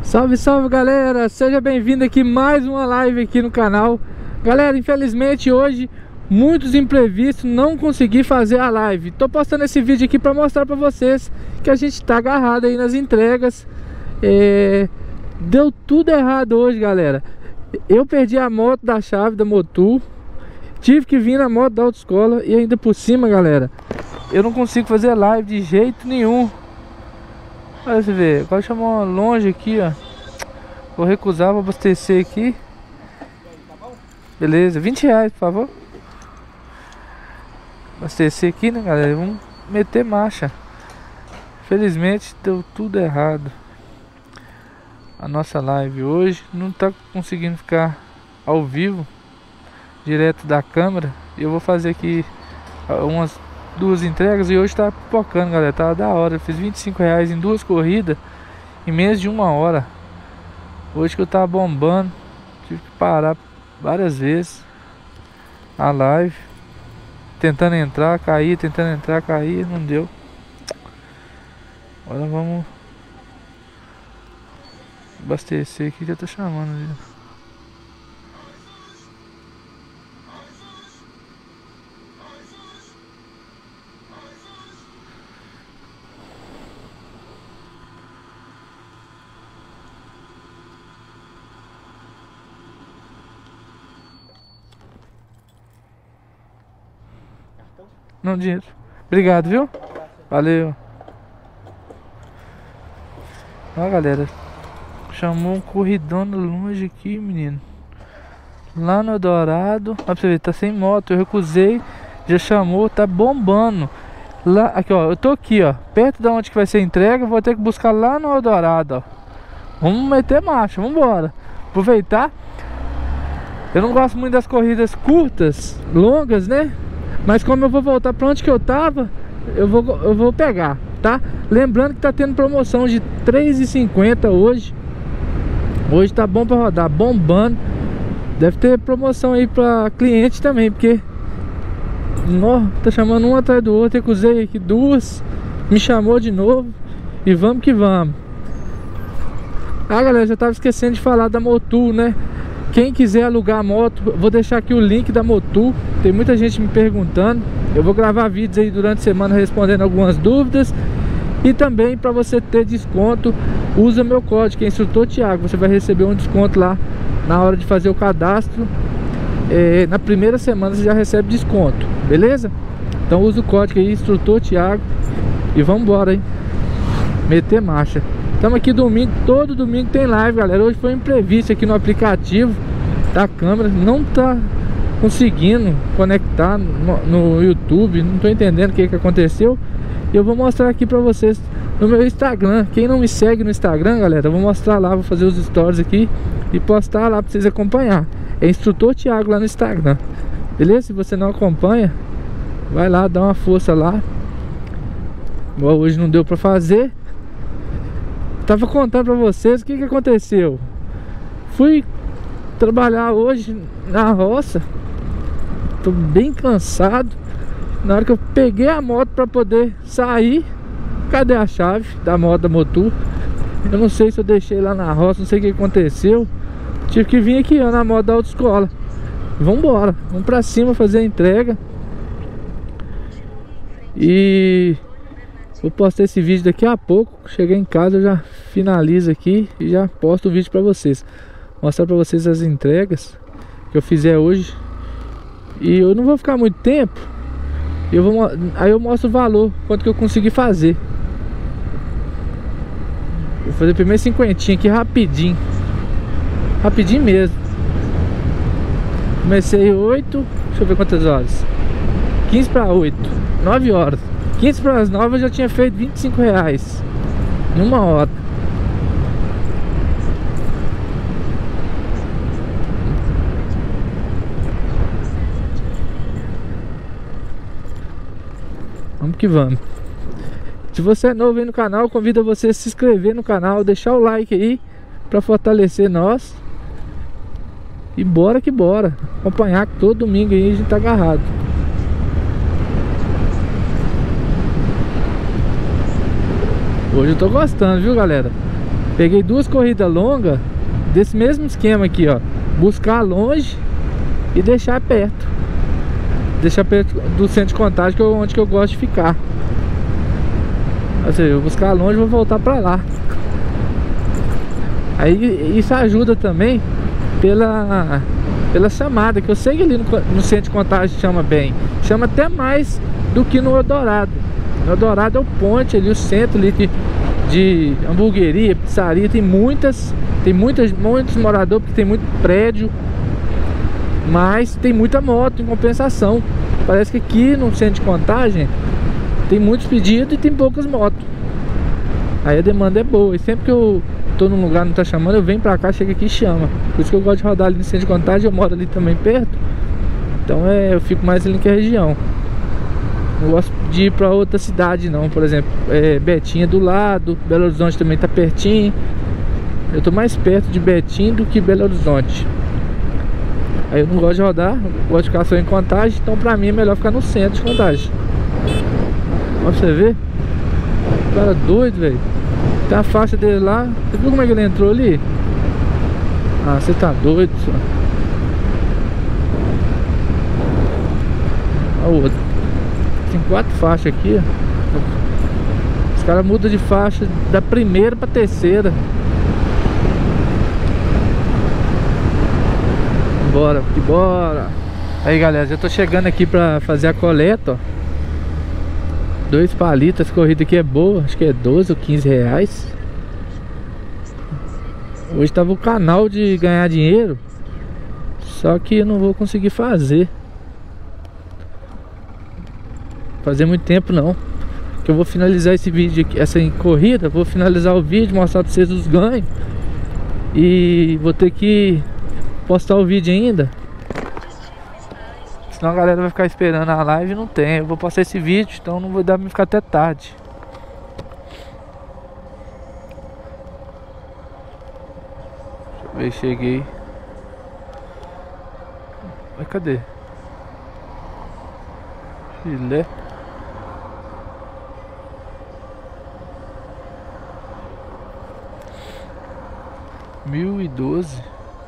Salve, salve galera, seja bem-vindo aqui mais uma live aqui no canal. Galera, infelizmente hoje muitos imprevistos, não consegui fazer a live. Tô postando esse vídeo aqui para mostrar para vocês que a gente tá agarrado aí nas entregas. Deu tudo errado hoje, galera. Eu perdi a moto da chave da Motul, tive que vir na moto da autoescola e ainda por cima, galera, eu não consigo fazer live de jeito nenhum. Olha você ver, agora chamou longe aqui, ó. Vou recusar, vou abastecer aqui. Beleza, R$20, por favor. Abastecer aqui, né, galera? Vamos meter marcha. Felizmente deu tudo errado. A nossa live hoje não tá conseguindo ficar ao vivo, direto da câmera. Eu vou fazer aqui umas duas entregas e hoje tá pipocando, galera. Tá da hora. Eu fiz R$25 em duas corridas em menos de uma hora. Hoje que eu tava bombando, tive que parar várias vezes a live, tentando entrar, cair, tentando entrar, cair, não deu. Agora vamos abastecer aqui, já tô chamando ali. Não, dinheiro. Obrigado, viu? Valeu. Ó, galera, chamou um corridão longe aqui, menino. Lá no Eldorado. Ó, pra você ver, tá sem moto. Eu recusei. Já chamou, tá bombando. Lá, aqui, ó. Eu tô aqui, ó. Perto da onde que vai ser a entrega. Vou ter que buscar lá no Eldorado, ó. Vamos meter marcha, vamos embora. Aproveitar. Eu não gosto muito das corridas curtas, longas, né? Mas como eu vou voltar pra onde que eu tava, eu vou pegar, tá? Lembrando que tá tendo promoção de R$3,50 hoje. Hoje tá bom pra rodar, bombando. Deve ter promoção aí pra cliente também, porque tá chamando um atrás do outro. Eu usei aqui duas, me chamou de novo. E vamos que vamos. Ah, galera, já tava esquecendo de falar da Motul, né? Quem quiser alugar a moto, vou deixar aqui o link da Motul. Tem muita gente me perguntando. Eu vou gravar vídeos aí durante a semana respondendo algumas dúvidas. E também para você ter desconto, usa meu código, que é Instrutor Thiago. Você vai receber um desconto lá na hora de fazer o cadastro. Na primeira semana você já recebe desconto, beleza? Então usa o código aí, Instrutor Thiago. E vamos embora, hein? Meter marcha. Estamos aqui domingo, todo domingo tem live, galera. Hoje foi um imprevisto aqui no aplicativo da câmera. Não tá conseguindo conectar no YouTube. Não tô entendendo o que aconteceu. E eu vou mostrar aqui pra vocês no meu Instagram. Quem não me segue no Instagram, galera, eu vou mostrar lá. Vou fazer os stories aqui e postar lá pra vocês acompanhar. É Instrutor Thiago lá no Instagram, beleza? Se você não acompanha, vai lá, dá uma força lá. Igual hoje não deu pra fazer. Tava contando pra vocês o que aconteceu. Fui trabalhar hoje na roça. Tô bem cansado. Na hora que eu peguei a moto pra poder sair, cadê a chave da moto da Motul? Eu não sei se eu deixei lá na roça, não sei o que aconteceu. Tive que vir aqui, ó, na moto da autoescola. Vambora, vamos pra cima fazer a entrega. E vou postar esse vídeo daqui a pouco. Chegar em casa eu já finalizo aqui e já posto o vídeo pra vocês. Mostrar pra vocês as entregas que eu fizer hoje. E eu não vou ficar muito tempo. Aí eu mostro o valor, quanto que eu consegui fazer. Vou fazer primeiro 50 aqui rapidinho. Rapidinho mesmo. Comecei 8, deixa eu ver quantas horas. 15 para 8, 9 horas. 15 para as 9 eu já tinha feito R$25 em uma hora. Vamos que vamos. Se você é novo aí no canal, convido você a se inscrever no canal, deixar o like aí para fortalecer nós. E bora que bora. Acompanhar que todo domingo aí a gente tá agarrado. Hoje eu tô gostando, viu, galera? Peguei 2 corridas longas desse mesmo esquema aqui, ó. Buscar longe e deixar perto. Deixar perto do centro de contagem, que é onde que eu gosto de ficar. Ou seja, eu vou buscar longe e vou voltar pra lá. Aí isso ajuda também pela chamada, que eu sei que ali no centro de contagem chama bem. Chama até mais do que no Eldorado. No Eldorado é o ponte ali, o centro ali de hamburgueria, pizzaria. Tem muitos moradores, porque tem muito prédio. Mas tem muita moto em compensação. Parece que aqui no centro de contagem tem muitos pedidos e tem poucas motos. Aí a demanda é boa. E sempre que eu tô num lugar e não tá chamando, eu venho pra cá, chego aqui e chama. Por isso que eu gosto de rodar ali no centro de contagem. Eu moro ali também perto. Então eu fico mais ali naquela região. Não gosto de ir pra outra cidade não. Por exemplo, Betim é do lado, Belo Horizonte também tá pertinho. Eu tô mais perto de Betim do que Belo Horizonte. Aí eu não gosto de rodar, gosto de ficar só em Contagem. Então pra mim é melhor ficar no centro de Contagem. Olha pra você ver. O cara doido, velho. Tem a faixa dele lá. Você viu como é que ele entrou ali? Ah, você tá doido, senhor. Olha o outro. Tem 4 faixas aqui, ó. Os caras mudam de faixa da primeira pra terceira. Bora, que bora. Aí galera, já tô chegando aqui pra fazer a coleta, ó. 2 palitos, essa corrida aqui é boa. Acho que é 12 ou 15 reais. Hoje tava o canal de ganhar dinheiro, só que eu não vou conseguir fazer muito tempo não. Que eu vou finalizar esse vídeo aqui, essa corrida. Vou finalizar o vídeo, mostrar pra vocês os ganhos. E vou ter que postar o vídeo ainda, senão a galera vai ficar esperando a live e não tem. Eu vou postar esse vídeo, então não vai dar pra ficar até tarde. Deixa eu ver, cheguei. Mas cadê? Filé. $1012.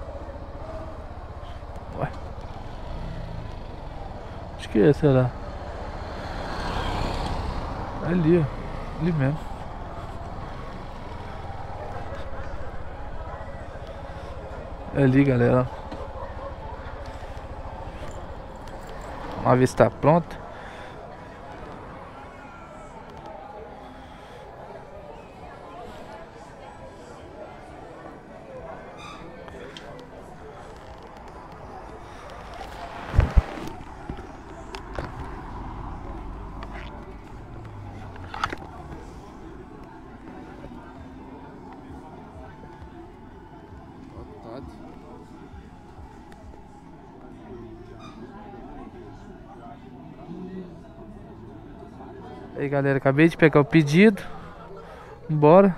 Ué. Acho que é, será? Ali, ó. Ali mesmo. É ali, galera. Vamos ver se tá pronto. Aí galera, acabei de pegar o pedido. Bora.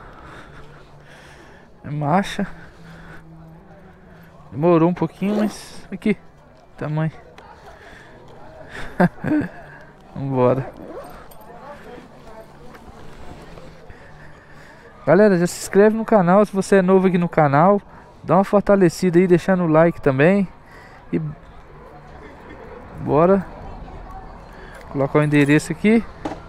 É marcha. Demorou um pouquinho, mas aqui, tamanho. Vambora. Galera, já se inscreve no canal se você é novo aqui no canal. Dá uma fortalecida aí, deixando o like também. E bora. Colocar o endereço aqui.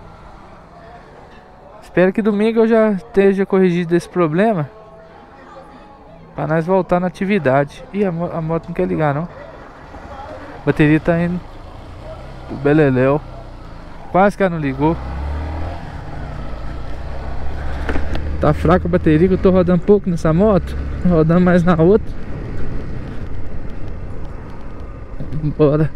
Espero que domingo eu já esteja corrigido esse problema, para nós voltar na atividade. Ih, a moto não quer ligar não. A bateria tá indo do beleléu. Quase que ela não ligou. Tá fraca a bateria, que eu tô rodando pouco nessa moto. Rodando mais na outra. Bora.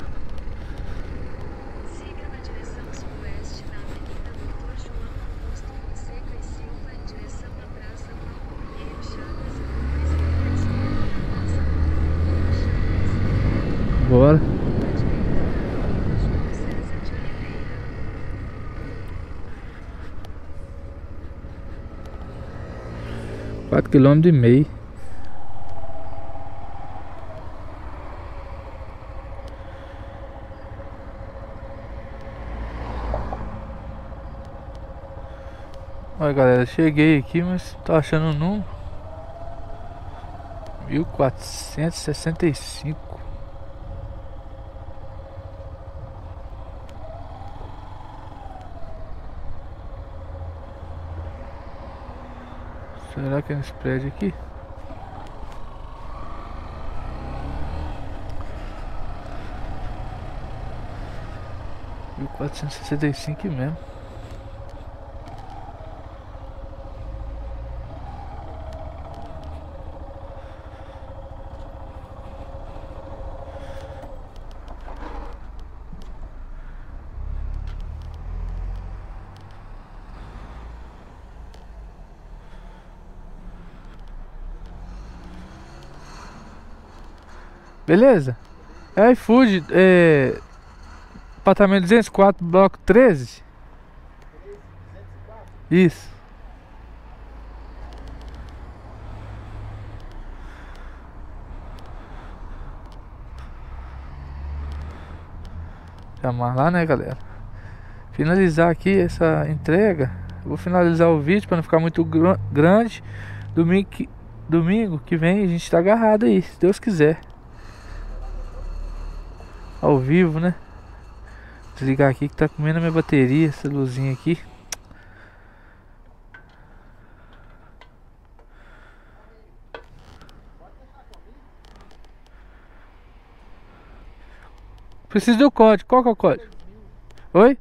Bora. Quatro quilômetros e meio. Olha, galera, cheguei aqui, mas tô achando o número 1465. Será que é nesse prédio aqui? E o 465 mesmo. Beleza? É iFood, apartamento 204, bloco 13. Isso. Chamar lá, né, galera? Finalizar aqui essa entrega. Eu vou finalizar o vídeo para não ficar muito grande. Domingo que vem a gente tá agarrado aí, se Deus quiser. Ao vivo, né? Desligar aqui que tá comendo a minha bateria, essa luzinha aqui. Preciso do código. Qual que é o código? Oi?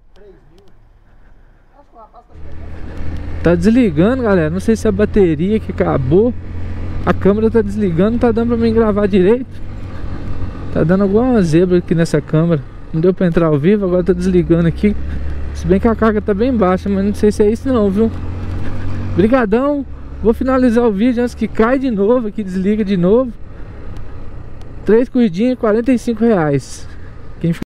Tá desligando, galera. Não sei se é a bateria que acabou. A câmera tá desligando, não tá dando pra mim gravar direito. Tá dando alguma zebra aqui nessa câmera. Não deu pra entrar ao vivo, agora tá desligando aqui. Se bem que a carga tá bem baixa, mas não sei se é isso não, viu? Brigadão. Vou finalizar o vídeo antes que cai de novo, que desliga de novo. 3 corridinhas, R$45. Quem